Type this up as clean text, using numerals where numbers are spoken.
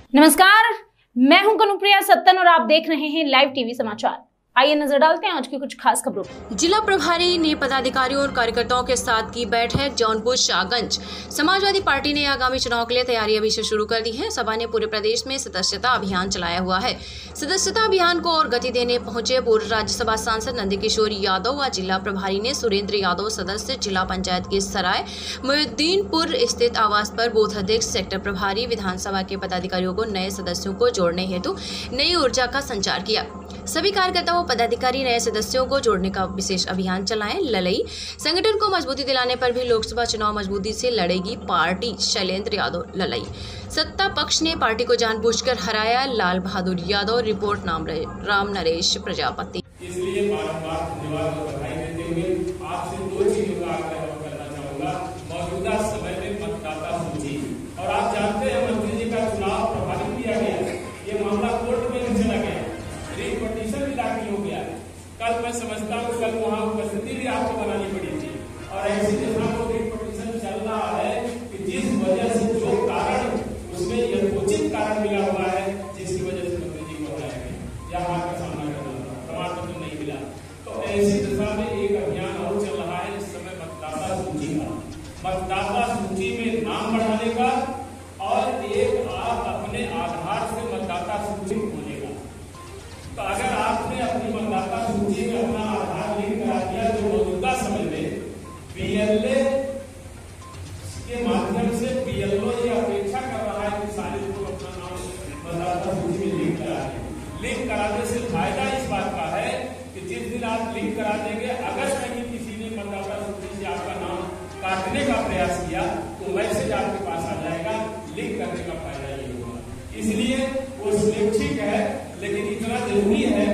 नमस्कार, मैं हूं कनुप्रिया सत्तन और आप देख रहे हैं लाइव टीवी समाचार। आइए नजर डालते हैं आज की कुछ खास खबरों पर। जिला प्रभारी ने पदाधिकारियों और कार्यकर्ताओं के साथ की बैठक। जौनपुर शाहगंज समाजवादी पार्टी ने आगामी चुनाव के लिए तैयारी अभी से शुरू कर दी है। सभा ने पूरे प्रदेश में सदस्यता अभियान चलाया हुआ है। सदस्यता अभियान को और गति देने पहुंचे पूर्व राज्यसभा सांसद नंदकिशोर यादव व जिला प्रभारी ने सुरेंद्र यादव सदस्य जिला पंचायत के सराय मोहिउद्दीनपुर स्थित आवास पर बूथ अध्यक्ष सेक्टर प्रभारी विधानसभा के पदाधिकारियों को नए सदस्यों को जोड़ने हेतु नई ऊर्जा का संचार किया। सभी कार्यकर्ताओं पदाधिकारी नए सदस्यों को जोड़ने का विशेष अभियान चलाएं। ललई संगठन को मजबूती दिलाने पर भी लोकसभा चुनाव मजबूती से लड़ेगी पार्टी। शैलेंद्र यादव ललई। सत्ता पक्ष ने पार्टी को जानबूझकर हराया। लाल बहादुर यादव। रिपोर्ट राम नरेश प्रजापति। इसलिए बार-बार धन्यवाद और बधाई देते हुए आपसे दो चीजों का आग्रह करना चाहूंगा। मौजूदा समय में मतदाता सूची, और आप जानते हैं मंत्री जी का चुनाव प्रभावित किया गया। ये मामला कोर्ट में भी चला गया, पिटीशन भी दाखिल हो गया। कल मैं समझता हूँ कल वहाँ उपस्थिति भी आपको बनानी पड़ी थी, और ऐसी जगह को पिटीशन चल रहा है कि जिस वजह से जो कारण उसमें यथोचित कारण मिला हुआ है, जिसकी वजह से मंत्री जी को हटाया गया या हार का सामना करना पड़ा, प्रमाण पत्र नहीं मिला। तो ऐसी दशा में एक अभियान और चल रहा है इस समय मतदाता सूची का, मतदाता सूची में नाम बढ़ाने का, और एक आप अपने आधार से मतदाता सूची होने का। तो अगर आपने अपनी मतदाता सूची में अपना आधार लिंक करा दिया तो मौजूदा समय में पीएलए के माध्यम से पीएलओ ये अपेक्षा कर रहा है कि सारे लोग अपना नाम मतदाता सूची में लिंक करा दें। लिंक कराने से फायदा इस बात का है कि जिस दिन आप लिंक करा देंगे, अगर कहीं किसी ने मतदाता सूची से आपका नाम काटने का प्रयास किया तो मैसेज आपके पास आ जाएगा। लिंक करने का फायदा ये होगा। इसलिए वो स्वैच्छिक है, लेकिन इतना जरूरी है